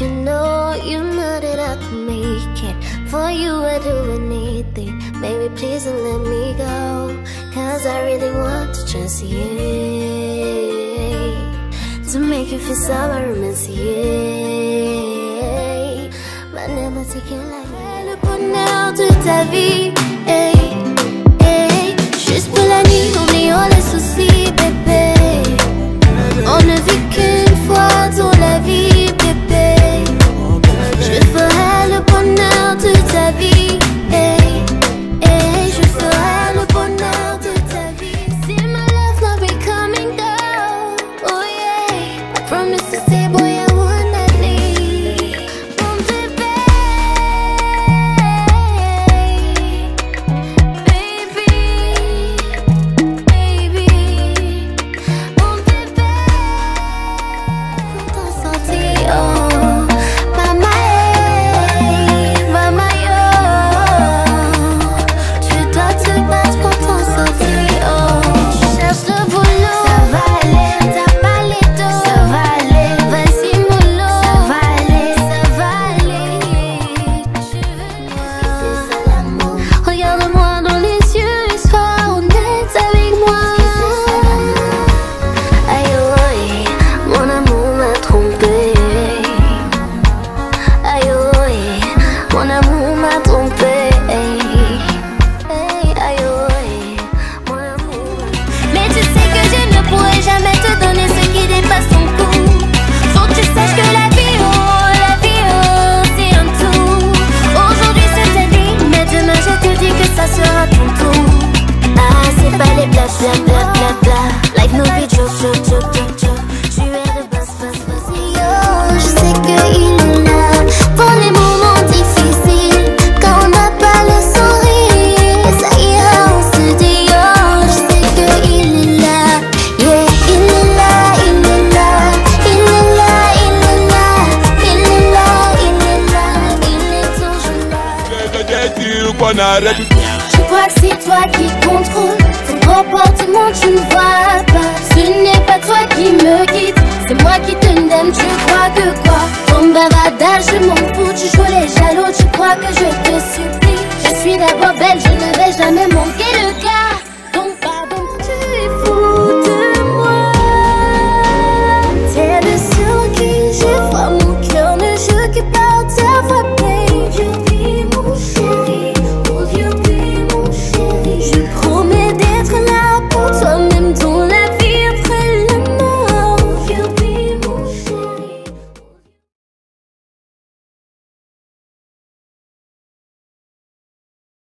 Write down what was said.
you know that I can make it. For you I'd do anything. Baby, please don't let me go, 'cause I really want to trust you, to make you feel so romantique. But never take it like le bonheur de ta vie, hey, hey. Juste pour la nuit, oublions les soucis, bébé. On ne vit qu'une fois dans la vie, bébé. Je ferai le bonheur de ta vie, hey, hey. Je ferai le bonheur de ta vie. See my love not be coming down, oh yeah. I promise to stay, boy, I would not leave. Mon bébé, baby, baby. Mon bébé, pour t'en sortir, oh. Mama, mama, yo. Tu dois te battre pour t'en sortir, oh. Tu cherches le boulot, ça va aller. T'as pas les dos, ça va aller. Vas-y mollo, ça va aller, ça va aller. Tu veux moi, c'est ça l'amour. Regarde-moi dans les yeux et sois honnête avec moi. Aïe, aïe, mon amour m'a trompé. Aïe, aïe, mon amour m'a trompé. Aïe, aïe, mon amour. Mais tu sais que je ne pourrai jamais te donner ce qui dépasse ton goût. Faut que tu saches que la vie, oh, c'est un tout. Aujourd'hui c'est ta vie, mais demain je te dis que ça sera ton tour. Ah, c'est pas les bla bla bla bla bla. Life no be joke, joke, joke, joke, joke. Tu es de base, base, base. Yo, je sais qu'il est là pour les moments difficiles. Quand on n'a pas le sourire, ça ira, on se dit yo. Je sais qu'il est là, yeah. Il est là, il est là. Il est là, il est là. Il est là, il est là. Il est toujours là. Je crois que c'est toi qui contrôle ton comportement, tu ne vois pas. Ce n'est pas toi qui me quitte, c'est moi qui te donne. Tu crois que quoi? Ton bavardage, je m'en fous. Tu joues les jaloux, tu crois que je